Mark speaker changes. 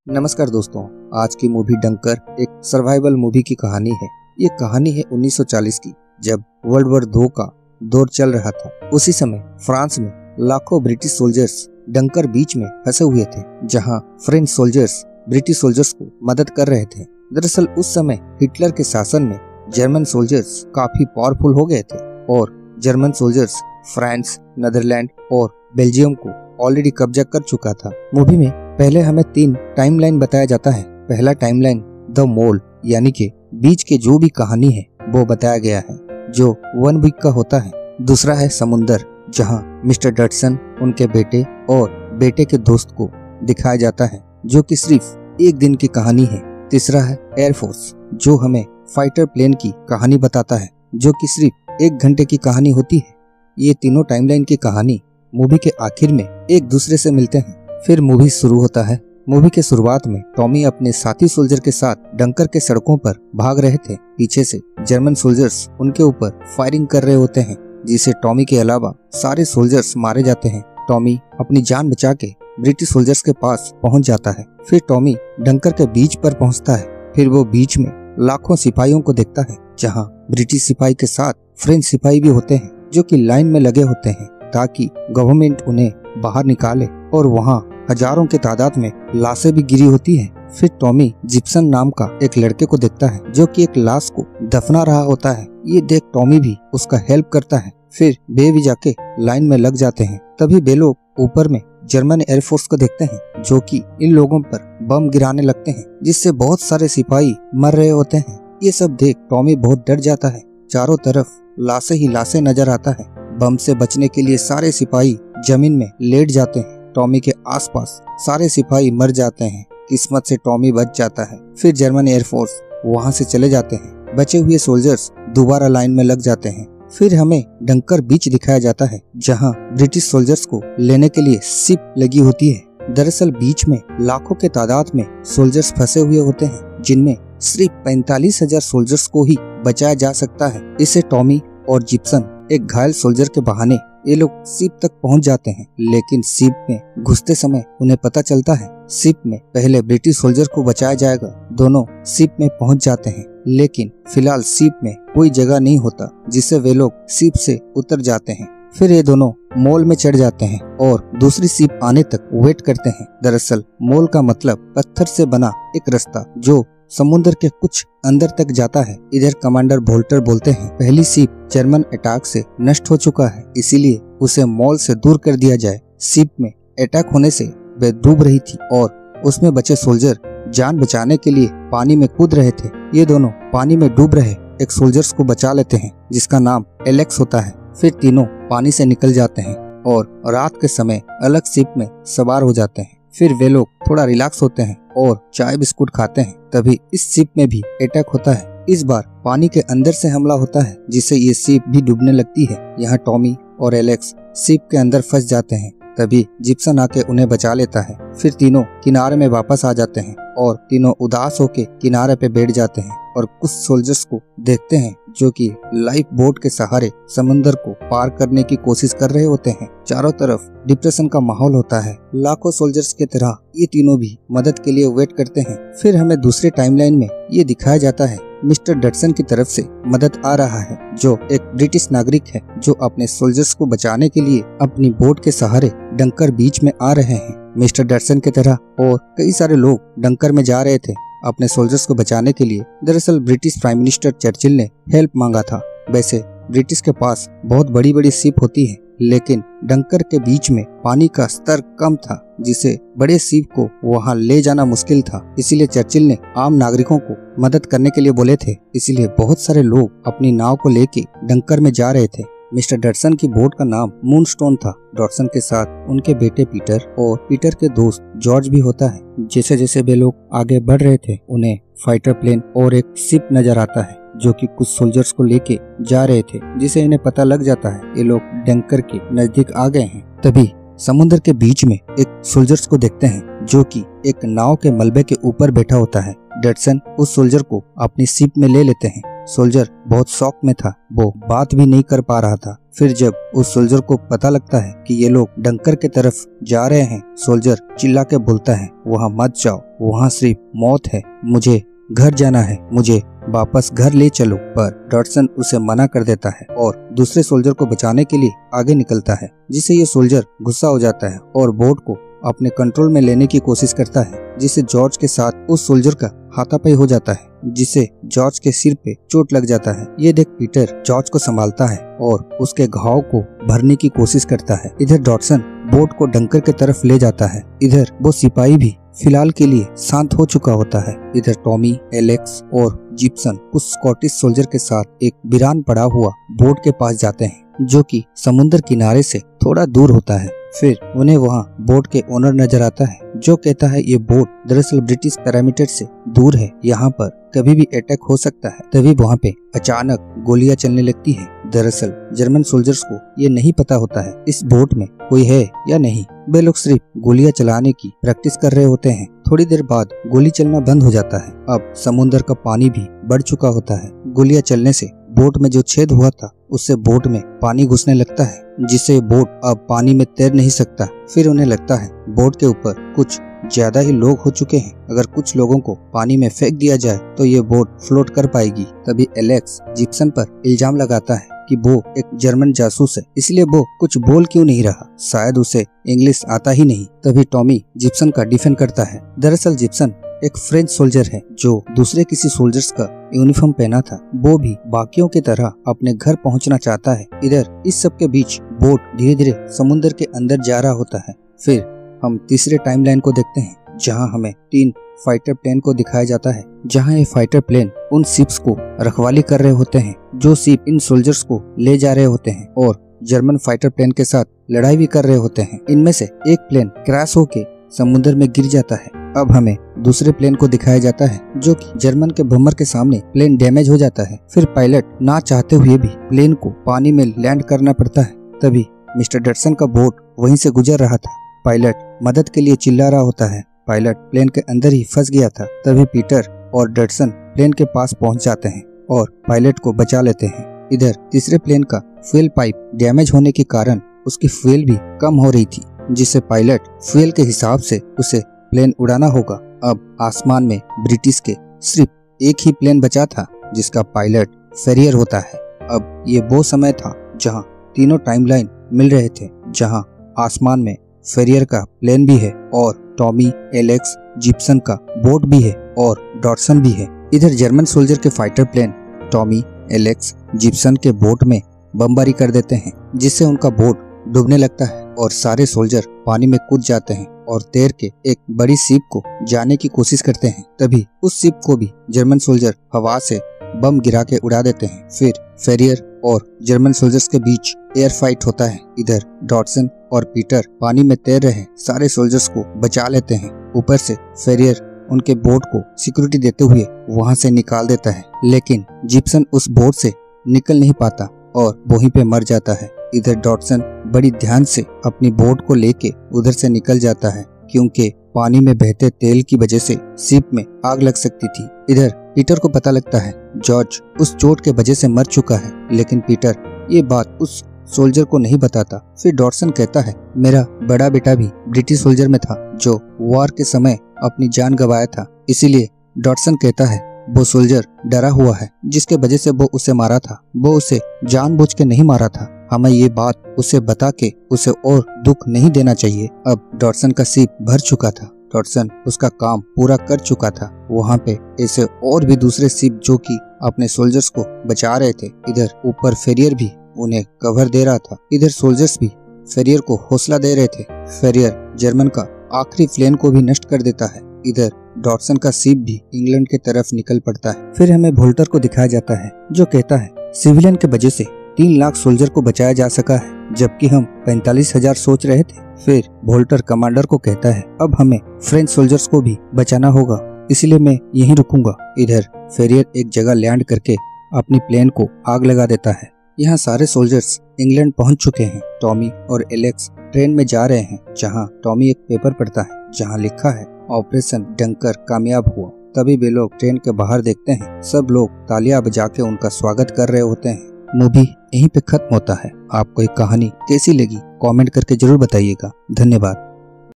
Speaker 1: नमस्कार दोस्तों, आज की मूवी डंकर एक सर्वाइवल मूवी की कहानी है। ये कहानी है 1940 की, जब वर्ल्ड वॉर 2 का दौर चल रहा था। उसी समय फ्रांस में लाखों ब्रिटिश सोल्जर्स डंकर बीच में फंसे हुए थे, जहां फ्रेंच सोल्जर्स ब्रिटिश सोल्जर्स को मदद कर रहे थे। दरअसल उस समय हिटलर के शासन में जर्मन सोल्जर्स काफी पावरफुल हो गए थे और जर्मन सोल्जर्स फ्रांस, नीदरलैंड और बेल्जियम को ऑलरेडी कब्जा कर चुका था। मूवी में पहले हमें 3 टाइमलाइन बताया जाता है। पहला टाइमलाइन द मोल यानी कि बीच के जो भी कहानी है वो बताया गया है, जो 1 वीक का होता है। दूसरा है समुंदर, जहां मिस्टर डटसन, उनके बेटे और बेटे के दोस्त को दिखाया जाता है, जो कि सिर्फ 1 दिन की कहानी है। तीसरा है एयरफोर्स, जो हमें फाइटर प्लेन की कहानी बताता है, जो कि सिर्फ 1 घंटे की कहानी होती है। ये तीनों टाइमलाइन की कहानी मूवी के आखिर में एक दूसरे से मिलते हैं। फिर मूवी शुरू होता है। मूवी के शुरुआत में टॉमी अपने साथी सोल्जर के साथ डंकर के सड़कों पर भाग रहे थे। पीछे से जर्मन सोल्जर्स उनके ऊपर फायरिंग कर रहे होते हैं, जिसे टॉमी के अलावा सारे सोल्जर्स मारे जाते हैं। टॉमी अपनी जान बचा के ब्रिटिश सोल्जर्स के पास पहुंच जाता है। फिर टॉमी डंकर के बीच पर पहुंचता है। फिर वो बीच में लाखों सिपाहियों को देखता है, जहाँ ब्रिटिश सिपाही के साथ फ्रेंच सिपाही भी होते हैं, जो कि लाइन में लगे होते हैं ताकि गवर्नमेंट उन्हें बाहर निकाले। और वहाँ हजारों के तादाद में लाशें भी गिरी होती हैं। फिर टॉमी जिप्सन नाम का एक लड़के को देखता है, जो कि एक लाश को दफना रहा होता है। ये देख टॉमी भी उसका हेल्प करता है। फिर वे भी जाके लाइन में लग जाते हैं। तभी वे लोग ऊपर में जर्मन एयरफोर्स को देखते हैं, जो कि इन लोगों पर बम गिराने लगते हैं, जिससे बहुत सारे सिपाही मर रहे होते हैं। ये सब देख टॉमी बहुत डर जाता है। चारों तरफ लाशें ही लाशें नजर आता है। बम से बचने के लिए सारे सिपाही जमीन में लेट जाते हैं। टॉमी के आसपास सारे सिपाही मर जाते हैं। किस्मत से टॉमी बच जाता है। फिर जर्मन एयरफोर्स वहां से चले जाते हैं। बचे हुए सोल्जर्स दोबारा लाइन में लग जाते हैं। फिर हमें डंकर बीच दिखाया जाता है, जहां ब्रिटिश सोल्जर्स को लेने के लिए शिप लगी होती है। दरअसल बीच में लाखों के तादाद में सोल्जर्स फंसे हुए होते हैं, जिनमें सिर्फ 45,000 सोल्जर्स को ही बचाया जा सकता है। इससे टॉमी और जिप्सन एक घायल सोल्जर के बहाने ये लोग शिप तक पहुंच जाते हैं। लेकिन शिप में घुसते समय उन्हें पता चलता है शिप में पहले ब्रिटिश सोल्जर को बचाया जाएगा। दोनों शिप में पहुंच जाते हैं, लेकिन फिलहाल शिप में कोई जगह नहीं होता, जिससे वे लोग शिप से उतर जाते हैं। फिर ये दोनों मॉल में चढ़ जाते हैं और दूसरी शिप आने तक वेट करते हैं। दरअसल मॉल का मतलब पत्थर से बना एक रास्ता, जो समुद्र के कुछ अंदर तक जाता है। इधर कमांडर वोल्टर बोलते हैं पहली शिप जर्मन अटैक से नष्ट हो चुका है, इसीलिए उसे मॉल से दूर कर दिया जाए। शिप में अटैक होने से वे डूब रही थी और उसमें बचे सोल्जर जान बचाने के लिए पानी में कूद रहे थे। ये दोनों पानी में डूब रहे एक सोल्जर्स को बचा लेते हैं, जिसका नाम एलेक्स होता है। फिर तीनों पानी से निकल जाते हैं और रात के समय अलग शिप में सवार हो जाते हैं। फिर वे लोग थोड़ा रिलैक्स होते हैं और चाय बिस्कुट खाते हैं। तभी इस शिप में भी अटैक होता है। इस बार पानी के अंदर से हमला होता है, जिससे ये शिप भी डूबने लगती है। यहाँ टॉमी और एलेक्स शिप के अंदर फंस जाते हैं। तभी जिप्सन आके उन्हें बचा लेता है। फिर तीनों किनारे में वापस आ जाते हैं और तीनों उदास होके किनारे पे बैठ जाते हैं और कुछ सोल्जर्स को देखते हैं, जो कि लाइफ बोट के सहारे समुंदर को पार करने की कोशिश कर रहे होते हैं। चारों तरफ डिप्रेशन का माहौल होता है। लाखों सोल्जर्स की तरह ये तीनों भी मदद के लिए वेट करते हैं। फिर हमें दूसरे टाइमलाइन में ये दिखाया जाता है मिस्टर डटसन की तरफ से मदद आ रहा है, जो एक ब्रिटिश नागरिक है, जो अपने सोल्जर्स को बचाने के लिए अपनी बोट के सहारे डंकर बीच में आ रहे हैं। मिस्टर डटसन की तरह और कई सारे लोग डंकर में जा रहे थे अपने सोल्जर्स को बचाने के लिए। दरअसल ब्रिटिश प्राइम मिनिस्टर चर्चिल ने हेल्प मांगा था। वैसे ब्रिटिश के पास बहुत बड़ी बड़ी शिप होती है, लेकिन डंकर के बीच में पानी का स्तर कम था, जिसे बड़े शिप को वहां ले जाना मुश्किल था। इसीलिए चर्चिल ने आम नागरिकों को मदद करने के लिए बोले थे। इसीलिए बहुत सारे लोग अपनी नाव को लेके डंकर में जा रहे थे। मिस्टर डटसन की बोट का नाम मूनस्टोन था। डटसन के साथ उनके बेटे पीटर और पीटर के दोस्त जॉर्ज भी होता है। जैसे जैसे वे लोग आगे बढ़ रहे थे, उन्हें फाइटर प्लेन और एक शिप नजर आता है, जो कि कुछ सोल्जर्स को लेके जा रहे थे, जिसे इन्हें पता लग जाता है ये लोग डंकर के नजदीक आ गए हैं। तभी समुद्र के बीच में एक सोल्जर्स को देखते हैं, जो कि एक नाव के मलबे के ऊपर बैठा होता है। डटसन उस सोल्जर को अपनी शिप में ले लेते हैं सोल्जर बहुत शॉक में था, वो बात भी नहीं कर पा रहा था। फिर जब उस सोल्जर को पता लगता है कि ये लोग डंकर के तरफ जा रहे हैं, सोल्जर चिल्ला के बोलता है, वहाँ मत जाओ, वहाँ सिर्फ मौत है, मुझे घर जाना है, मुझे वापस घर ले चलो। पर डॉटसन उसे मना कर देता है और दूसरे सोल्जर को बचाने के लिए आगे निकलता है, जिससे ये सोल्जर गुस्सा हो जाता है और बोट को अपने कंट्रोल में लेने की कोशिश करता है, जिससे जॉर्ज के साथ उस सोल्जर का हाथापाई हो जाता है, जिससे जॉर्ज के सिर पे चोट लग जाता है। ये देख पीटर जॉर्ज को संभालता है और उसके घाव को भरने की कोशिश करता है। इधर डॉटसन बोट को डंकर के तरफ ले जाता है। इधर वो सिपाही भी फिलहाल के लिए शांत हो चुका होता है। इधर टॉमी, एलेक्स और जिप्सन उस स्कॉटिश सोल्जर के साथ एक वीरान पड़ा हुआ बोट के पास जाते हैं, जो कि समुद्र किनारे से थोड़ा दूर होता है। फिर उन्हें वहाँ बोट के ओनर नजर आता है, जो कहता है ये बोट दरअसल ब्रिटिश पैरामीटर से दूर है, यहाँ पर कभी भी अटैक हो सकता है। तभी वहाँ पे अचानक गोलियां चलने लगती है। दरअसल जर्मन सोल्जर्स को ये नहीं पता होता है इस बोट में कोई है या नहीं, वे लोग सिर्फ गोलियां चलाने की प्रैक्टिस कर रहे होते हैं। थोड़ी देर बाद गोली चलना बंद हो जाता है। अब समुद्र का पानी भी बढ़ चुका होता है। गोलियां चलने से बोट में जो छेद हुआ था उससे बोट में पानी घुसने लगता है, जिससे बोट अब पानी में तैर नहीं सकता। फिर उन्हें लगता है बोट के ऊपर कुछ ज्यादा ही लोग हो चुके हैं, अगर कुछ लोगों को पानी में फेंक दिया जाए तो ये बोट फ्लोट कर पाएगी। तभी एलेक्स जिप्सन पर इल्जाम लगाता है कि वो एक जर्मन जासूस है, इसलिए वो कुछ बोल क्यों नहीं रहा, शायद उसे इंग्लिश आता ही नहीं। तभी टॉमी जिप्सन का डिफेंड करता है। दरअसल जिप्सन एक फ्रेंच सोल्जर है जो दूसरे किसी सोल्जर्स का यूनिफॉर्म पहना था। वो भी बाकियों की तरह अपने घर पहुंचना चाहता है। इधर इस सब के बीच बोट धीरे धीरे समुद्र के अंदर जा रहा होता है। फिर हम तीसरे टाइमलाइन को देखते हैं, जहां हमें 3 फाइटर प्लेन को दिखाया जाता है, जहां ये फाइटर प्लेन उन शिप्स को रखवाली कर रहे होते हैं जो शिप इन सोल्जर्स को ले जा रहे होते हैं और जर्मन फाइटर प्लेन के साथ लड़ाई भी कर रहे होते हैं। इनमें से एक प्लेन क्रैश होके समुद्र में गिर जाता है। अब हमें दूसरे प्लेन को दिखाया जाता है, जो कि जर्मन के बम्बर के सामने प्लेन डैमेज हो जाता है। फिर पायलट ना चाहते हुए भी प्लेन को पानी में लैंड करना पड़ता है। तभी मिस्टर डटसन का बोट वहीं से गुजर रहा था। पायलट मदद के लिए चिल्ला रहा होता है। पायलट प्लेन के अंदर ही फंस गया था। तभी पीटर और डटसन प्लेन के पास पहुंच जाते हैं और पायलट को बचा लेते हैं। इधर तीसरे प्लेन का फ्यूल पाइप डैमेज होने के कारण उसकी फ्यूल भी कम हो रही थी, जिससे पायलट फ्यूल के हिसाब से उसे प्लेन उड़ाना होगा। अब आसमान में ब्रिटिश के सिर्फ एक ही प्लेन बचा था, जिसका पायलट फेरियर होता है। अब ये वो समय था जहां तीनों टाइमलाइन मिल रहे थे, जहां आसमान में फेरियर का प्लेन भी है और टॉमी, एलेक्स, जिप्सन का बोट भी है और डॉटसन भी है। इधर जर्मन सोल्जर के fighter plane Tommy, Alex, Gibson के बोट में बमबारी कर देते हैं, जिससे उनका बोट डूबने लगता है और सारे सोल्जर पानी में कूद जाते हैं और तैर के एक बड़ी शिप को जाने की कोशिश करते हैं। तभी उस शिप को भी जर्मन सोल्जर हवा से बम गिरा के उड़ा देते हैं। फिर फेरियर और जर्मन सोल्जर्स के बीच एयर फाइट होता है। इधर डॉटसन और पीटर पानी में तैर रहे सारे सोल्जर्स को बचा लेते हैं। ऊपर से फेरियर उनके बोट को सिक्योरिटी देते हुए वहां से निकाल देता है, लेकिन जिप्सन उस बोट से निकल नहीं पाता और वहीं पे मर जाता है। इधर डॉटसन बड़ी ध्यान से अपनी बोट को लेके उधर से निकल जाता है, क्योंकि पानी में बहते तेल की वजह से शिप में आग लग सकती थी। इधर पीटर को पता लगता है जॉर्ज उस चोट के वजह से मर चुका है, लेकिन पीटर ये बात उस सोल्जर को नहीं बताता। फिर डॉटसन कहता है मेरा बड़ा बेटा भी ब्रिटिश सोल्जर में था जो वॉर के समय अपनी जान गंवाया था, इसीलिए डॉटसन कहता है वो सोल्जर डरा हुआ है, जिसके वजह से वो उसे मारा था। वो उसे जानबूझ के नहीं मारा था, हमें ये बात उसे बता के उसे और दुख नहीं देना चाहिए। अब डॉटसन का शिप भर चुका था, डॉटसन उसका काम पूरा कर चुका था। वहाँ पे ऐसे और भी दूसरे शिप जो कि अपने सोल्जर्स को बचा रहे थे। इधर ऊपर फेरियर भी उन्हें कवर दे रहा था। इधर सोल्जर्स भी फेरियर को हौसला दे रहे थे। फेरियर जर्मन का आखिरी प्लेन को भी नष्ट कर देता है। इधर डॉटसन का शिप भी इंग्लैंड के तरफ निकल पड़ता है। फिर हमें वोल्टर को दिखाया जाता है, जो कहता है सिविलियन के वजह से 3 लाख सोल्जर को बचाया जा सका है, जबकि हम 45,000 सोच रहे थे। फिर वोल्टर कमांडर को कहता है अब हमें फ्रेंच सोल्जर्स को भी बचाना होगा, इसलिए मैं यहीं रुकूंगा। इधर फेरियर एक जगह लैंड करके अपनी प्लेन को आग लगा देता है। यहाँ सारे सोल्जर्स इंग्लैंड पहुंच चुके हैं। टॉमी और एलेक्स ट्रेन में जा रहे हैं, जहाँ टॉमी एक पेपर पढ़ता है जहाँ लिखा है ऑपरेशन डंकर कामयाब हुआ। तभी वे लोग ट्रेन के बाहर देखते हैं सब लोग तालियां बजा के उनका स्वागत कर रहे होते हैं। मूवी यहीं पे खत्म होता है। आपको ये कहानी कैसी लगी कमेंट करके जरूर बताइएगा। धन्यवाद।